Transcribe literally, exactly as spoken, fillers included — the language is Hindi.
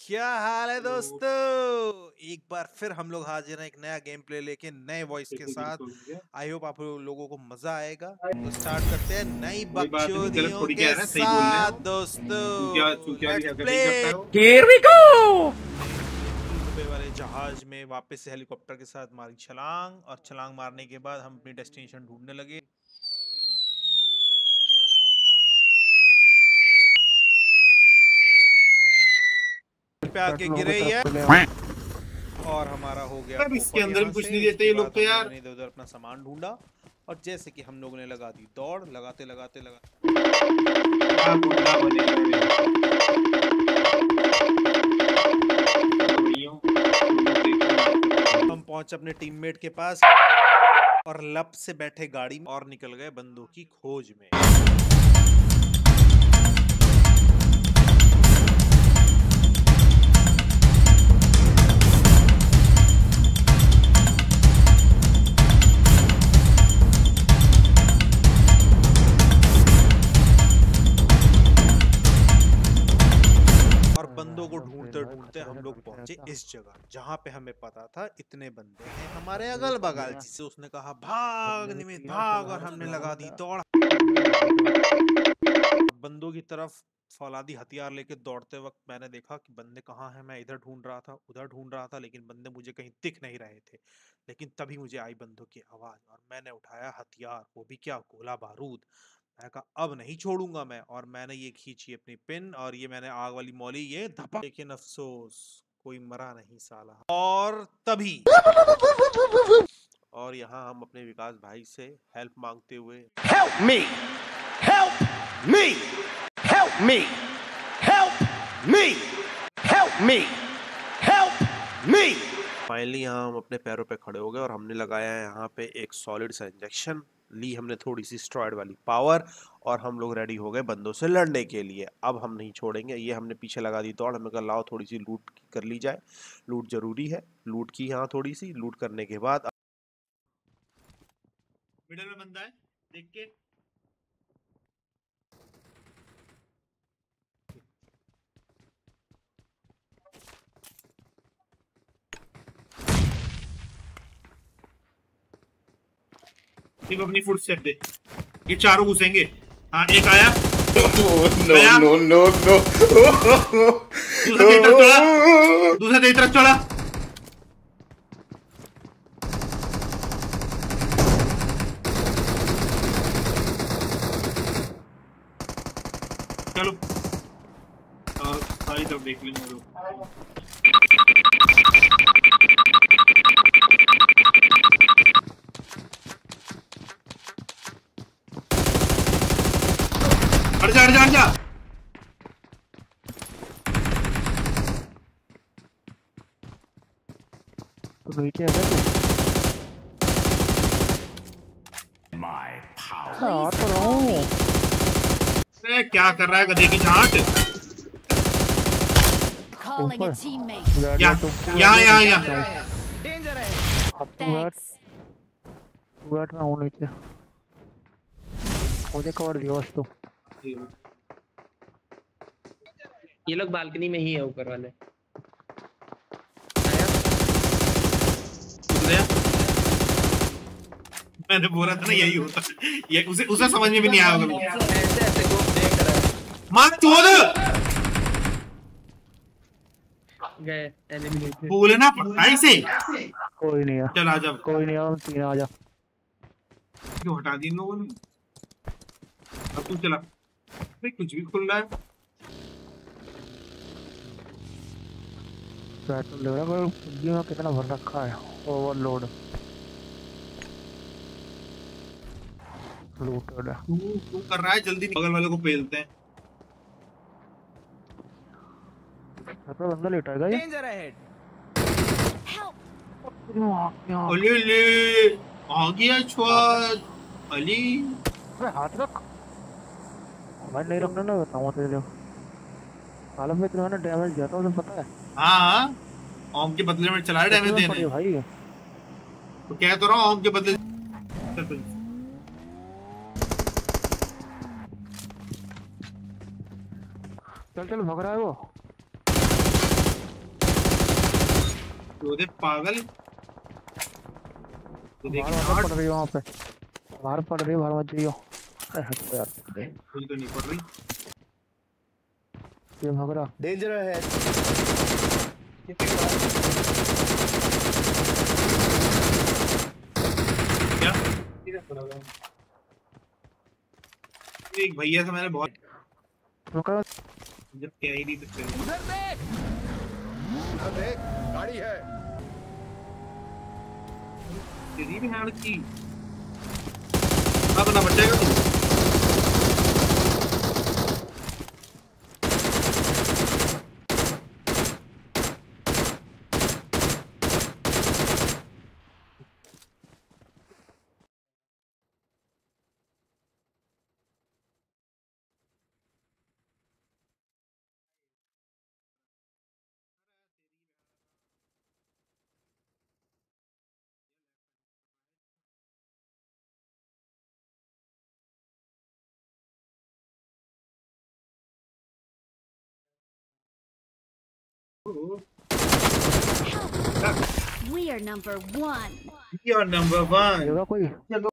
क्या हाल है दोस्तों। एक बार फिर हम लोग हाजिर हैं एक नया गेम प्ले लेके नए वॉइस के साथ। आई होप आप लोगों को मजा आएगा। तो स्टार्ट करते हैं नई बकचोदियों के साथ दोस्तों। Let's play. Here we go! रुपए वाले जहाज में वापस से हेलीकॉप्टर के साथ मारी छलांग, और छलांग मारने के बाद हम अपनी डेस्टिनेशन ढूंढने लगे। पे आके गिरे ही है और हमारा हो गया। अब इसके अंदर भी कुछ नहीं देते ये लोग तो यार। हमने इधर उधर अपना सामान ढूंढा और जैसे कि हम लोगों ने लगा दी दौड़, लगाते लगाते लगा हम पहुंचे अपने टीममेट के पास और लब से बैठे गाड़ी में और निकल गए बंदों की खोज में। बंदों को ढूंढते ढूंढते हम लोग पहुंचे इस जगह जहां पे हमें पता था इतने बंदे हैं हमारे अगल बगल। जिससे उसने कहा भाग निमित भाग, और हमने लगा दी दौड़। बंदों की तरफ फौलादी हथियार लेके दौड़ते वक्त मैंने देखा कि बंदे कहाँ हैं। मैं इधर ढूंढ रहा था, उधर ढूंढ रहा था, लेकिन बंदे मुझे कहीं दिख नहीं रहे थे। लेकिन तभी मुझे आई बंदों की आवाज और मैंने उठाया हथियार, वो भी क्या, गोला बारूद। मैं कहा अब नहीं छोड़ूंगा मैं, और मैंने ये खींची अपनी पिन और ये मैंने आग वाली मौली ये धपा। लेकिन अफसोस कोई मरा नहीं साला। और तभी और यहाँ हम अपने विकास भाई से हेल्प मांगते हुए Help me! Help me! Help me! Help me! Help me! Help me! Finally यहाँ हम अपने पैरों पे खड़े हो गए और हमने लगाया है यहाँ पे एक सॉलिड सा इंजेक्शन। ली हमने थोड़ी सी स्टेरॉइड वाली पावर और हम लोग रेडी हो गए बंदों से लड़ने के लिए। अब हम नहीं छोड़ेंगे। ये हमने पीछे लगा दी दौड़। हमें कहा लाओ थोड़ी सी लूट कर ली जाए, लूट जरूरी है। लूट की यहाँ थोड़ी सी लूट करने के बाद मिडल में बंदा है, देख के सिर्फ अपनी फुट स्टेप दे। ये चारों घुसेंगे। हाँ एक आया। No, no, no, no. दूसरा तेरी तरफ चढ़ा, दूसरा तेरी तरफ चढ़ा। चलो और सारी तरफ देख लेंगे लोग। हट जा हट जा हट जा। तो नीचे है क्या? My power. हाँ तो रहा हूँ। अरे क्या कर रहा है गधे की झांट। Calling a teammate. यहाँ यहाँ यहाँ यहाँ। अब तू बैठ, तू बैठ, मैं हूँ नीचे। मुझे कवर दिया बस तू। ये लोग बालकनी में ही है ऊपर वाले। मैंने बोला था ना यही होता है। ये उसे उसे समझ में भी नहीं आया होगा। ऐसे ऐसे को देख रहा है। मार चोद। गए एलिमिनेट। बोलना पड़ता है इसे। कोई नहीं है, चल आ जा। कोई नहीं है, हम तीन आ जा। क्यों हटा दी इन लोगों ने। अब तू चला। भाई कुछ भी खुल रहा है। पेट्रोल ले रहा है, पर में कितना भर रखा है। ओवरलोड लूटेड है। तू तू कर रहा है जल्दी, बगल वाले को पेलते हैं। तो बंदा लेटाएगा ये। Danger ahead. अली अली आ गया छुआद अली। अरे हाथ रख। मैं नहीं रखना ना, बताऊँ तेरे को। सालों में इतना डैमेज दिया था, उसे पता है। हाँ हाँ ओम के बदले में चला डैमेज देने भाई। तो कह तो रहा हूँ ओम के बदले। चल चल भाग रहा है वो। योदे पागल ये देख बाहर हार्ट पड़ रही हो वहाँ पे, बाहर पड़ रही हो, बाहर मत जाइयो। अरे हट यार, फुल तो नहीं पड़ रही। ये भाग रहा। डेंजर है। क्या एक भैया से मैंने बहुत रुको, जब क्या ही नहीं सकते उधर देख, उधर देख, गाड़ी है। तेरी भी हार्ट की अब ना बचेगा तू। We are number one. You are number one. होगा कोई?